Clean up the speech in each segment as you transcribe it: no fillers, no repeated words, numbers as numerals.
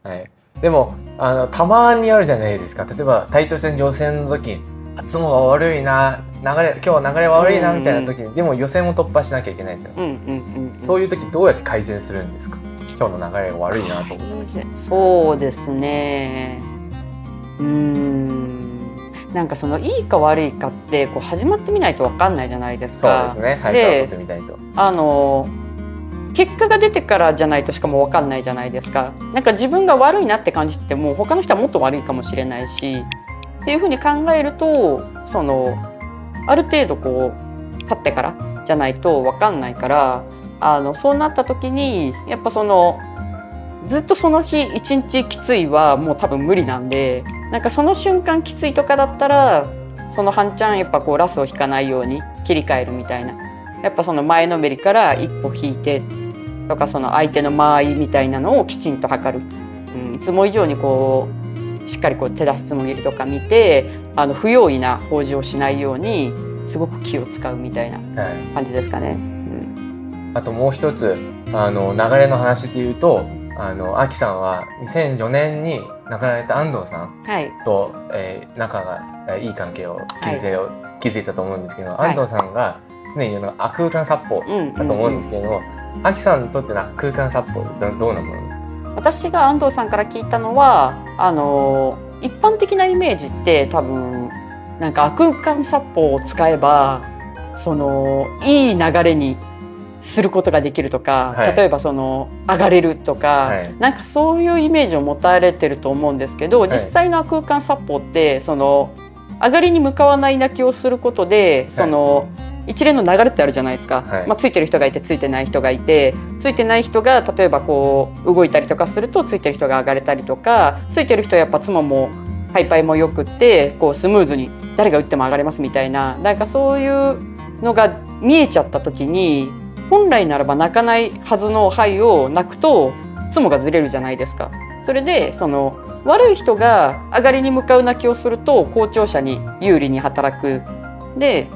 はい、でもたまにあるじゃないですか。例えばタイトル戦予選の時にツモが悪いな、今日流れ悪いなみたいな時に、でも予選も突破しなきゃいけないんですよ。そういう時どうやって改善するんですか？今日の流れが悪いなと思って。 そうですね。なんかそのいいか悪いかってこう始まってみないと分かんないじゃないですか。 そうですね。はい、取ってみたいと。 結果が出てからじゃないとしかも分かんないじゃないですか。なんか自分が悪いなって感じてても他の人はもっと悪いかもしれないしっていうふうに考えると、ある程度こう経ってからじゃないと分かんないから、そうなった時にやっぱずっとその日一日きついはもう多分無理なんで、なんかその瞬間きついとかだったらその半チャンやっぱこうラスを引かないように切り替えるみたいな、やっぱその前のめりから一歩引いてとか、その相手の間合いみたいなのをきちんと測る、いつも以上にこうしっかりこう手出しつもぎりとか見て不用意な法事をしないようにすごく気を使うみたいな感じですかね。 あともう一つ流れの話でいうと、アキさんは2004年に亡くなられた安藤さんと、仲がいい関係を築いたと思うんですけど、安藤さんが常に言うのが空間殺法だと思うんですけれども、アキさんにとっての空間殺法どんなものですか？ 私が安藤さんから聞いたのは一般的なイメージって多分なんか空間殺法を使えばいい流れにすることができるとか、例えば上がれるとか、なんかそういうイメージを持たれてると思うんですけど、実際の空間殺法って上がりに向かわない泣きをすることで一連の流れってあるじゃないですか。ついてる人がいてついてない人がいて、ついてない人が例えばこう動いたりとかするとついてる人が上がれたりとか、ついてる人はやっぱツモもハイパイもよくってこうスムーズに誰が打っても上がれますみたいな、なんかそういうのが見えちゃった時に、本来ならば泣かないはずのハイを泣くとツモがずれるじゃないですか。それで悪い人が上がりに向かう泣きをすると好調者に有利に働く。で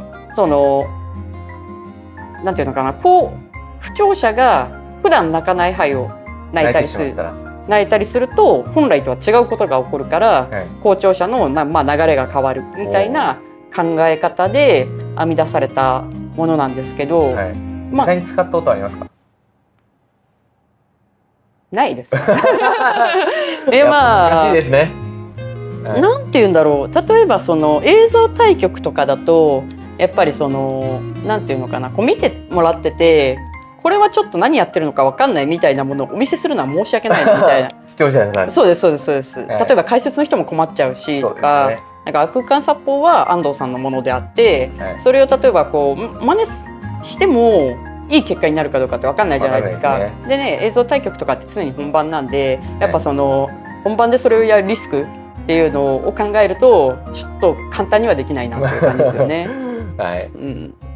なんていうのかな、不調者が普段泣かないハイを泣いたりすると本来とは違うことが起こるから、好調者の流れが変わるみたいな考え方で編み出されたものなんですけど、 実際に使ったことありますか？ ないです。 難しいですね。 なんて言うんだろう、例えば映像対局とかだとやっぱりなんていうのかな、こう見てもらっててこれはちょっと何やってるのか分かんないみたいなものをお見せするのは申し訳ないみたいな視聴者さん。 そうですそうですそうです、例えば解説の人も困っちゃうしとか、なんか空間殺法は安藤さんのものであって、それを例えばこう真似してもいい結果になるかどうかって分かんないじゃないですか。でね、映像対局とかって常に本番なんで、やっぱ本番でそれをやるリスクっていうのを考えるとちょっと簡単にはできないなっていう感じですよね。 はい。